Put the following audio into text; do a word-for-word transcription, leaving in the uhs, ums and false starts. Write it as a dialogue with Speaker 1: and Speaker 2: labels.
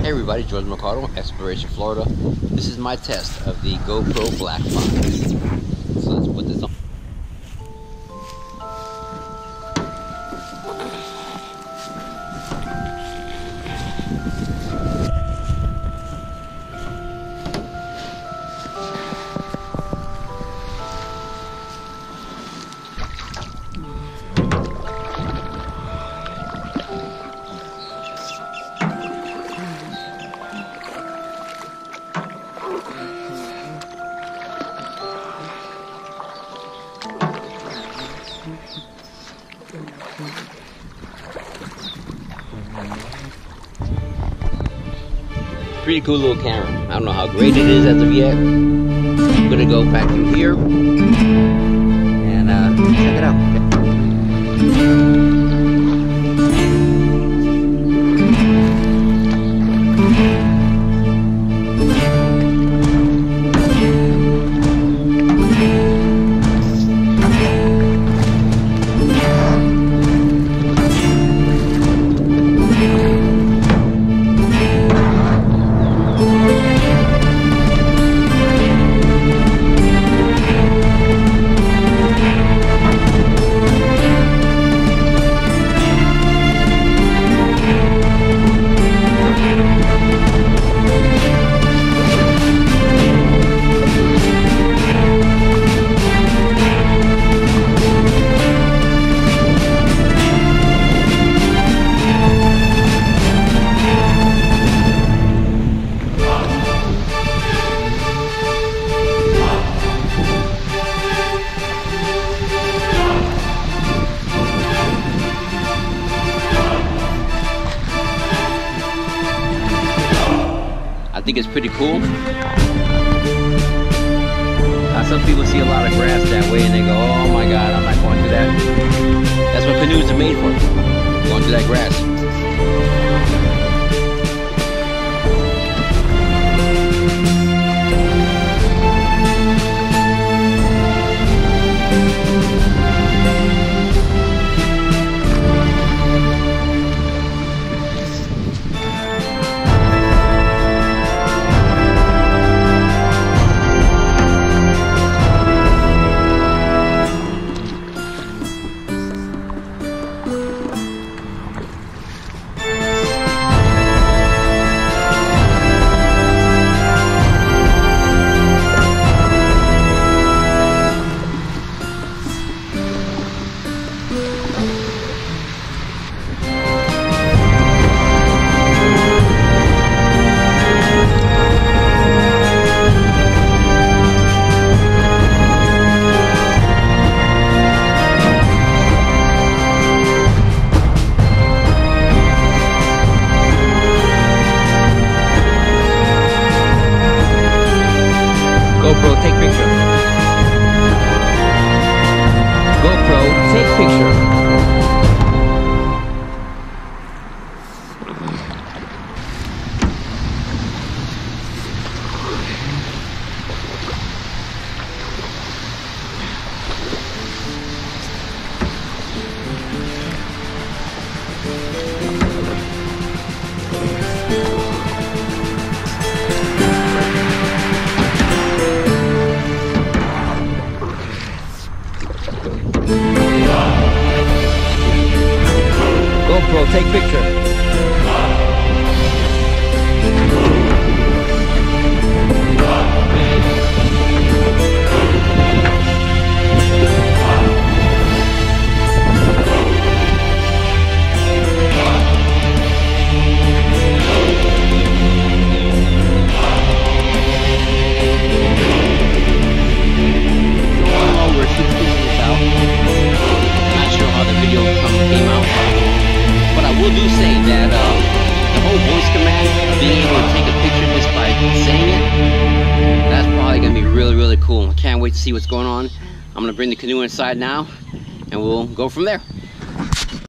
Speaker 1: Hey everybody, George Mercado, Exploration Florida. This is my test of the GoPro Black five. So let's put this on. Pretty cool little camera. I don't know how great it is as of yet. I'm gonna go back through here and uh, check it out. I think it's pretty cool. Uh, some people see a lot of grass that way and they go, oh my god, I'm not going through that. That's what canoes are made for, going through that grass. GoPro, take picture. GoPro, take picture. GoPro, take picture. Can't wait to see what's going on. I'm gonna bring the canoe inside now and we'll go from there.